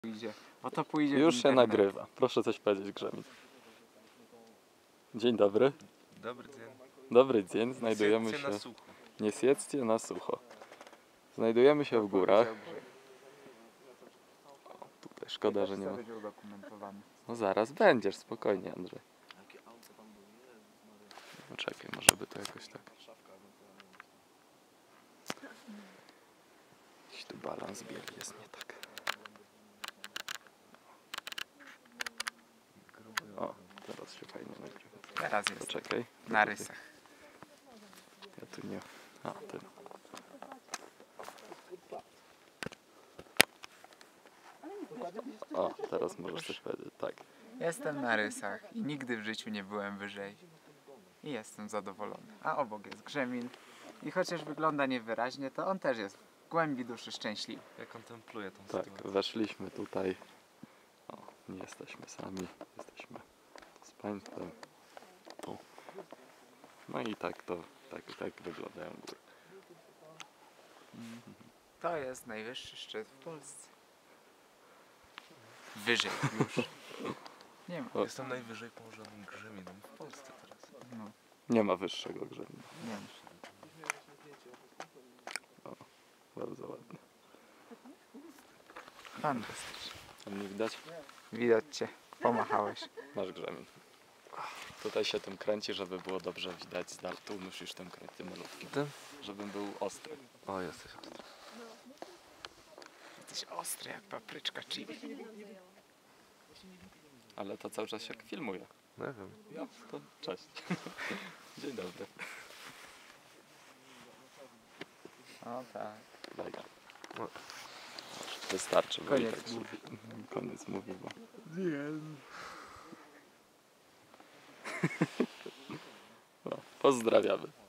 Pójdzie. O to pójdzie. Już się nagrywa. Proszę coś powiedzieć, Grzemin. Dzień dobry. Dobry dzień. Dobry dzień. Znajdujemy się... na sucho. Nie siedzcie na sucho. Znajdujemy się w górach. O, tutaj szkoda, że nie ma... będzie udokumentowany. No zaraz będziesz, spokojnie, Andrzej. No czekaj, może by to jakoś tak... Jakiś tu balans bieli jest nie tak. O, teraz się fajnie nagrywa. Teraz jest. Poczekaj. Na rysach. Ja tu nie... A, ty. O, teraz możesz coś powiedzieć, tak. Jestem na rysach i nigdy w życiu nie byłem wyżej. I jestem zadowolony. A obok jest Grzemin. I chociaż wygląda niewyraźnie, to on też jest w głębi duszy szczęśliwy. Ja kontempluję tą Tak, sytuację. weszliśmy tutaj. O, nie jesteśmy sami, jesteśmy z państwem. Tu. No i tak to, tak wyglądają góry. To jest najwyższy szczyt w Polsce. Wyżej już. Nie ma. O, Jestem najwyżej położonym Grzeminem w Polsce teraz. No, nie ma wyższego Grzemina. nie ma. Bardzo ładnie. Fantastycznie. Tam nie widać? Widać cię. Pomachałeś. Masz Grzemin. Tutaj się tym kręci, żeby było dobrze widać z dal. Tu musisz tym kręcić, tym malutkim. Tym? Żebym był ostry. O, jesteś ostry. Jesteś ostry jak papryczka chili. Ale to cały czas się filmuje. Nie wiem. No, to cześć. Dzień dobry. O tak. Daj. No. Wystarczy, bo Koniec i tak mówi. Koniec mówi, bo... No, pozdrawiamy.